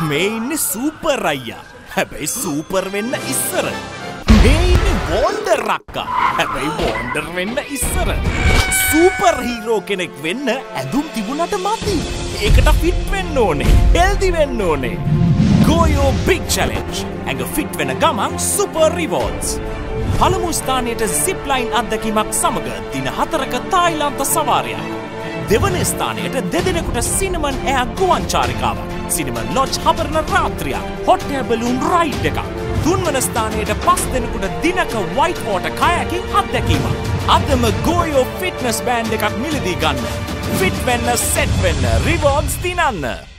මේ ඉන්නේ සූපර් අයියා. හැබැයි සූපර් වෙන්න ඉස්සර. මේ ඉන්නේ වොන්ඩර් අක්කා. හැබැයි වොන්ඩර් වෙන්න ඉස්සර. සූපර් හීරෝ කෙනෙක් වෙන්න ඇඳුම් තිබුණට මදි. ඒකට ෆිට වෙන්න ඕනේ. හෙල්දි වෙන්න ඕනේ. Go your big challenge. ඇඟ ෆිට වෙන ගමන් සුපර් රිවෝඩ්ස්. පළමු ස්ථානයට zipline අත්දැකීමක් සමග දින 4ක තායිලන්ත සවාරියක්. දෙවන ස්ථානයට දෙදෙනෙකුට සිනමන් එයා ගුවන් චාරිකාවක්. සිනමන් ලොජ් හබරන රාත්‍රියක්. හොට් එයාර් බලූන් රයිඩ් එකක්. තුන්වන ස්ථානයට 5 දෙනෙකුට දිනක වයිට් වෝටර් කයාකින් අත්දැකීමක්. අදම Go Your Fitness බෑන්ඩ් එකක් මිලදී ගන්න. ෆිට වෙන්න, සෙට් වෙන්න, රිවෝඩ්ස් දිනන්න.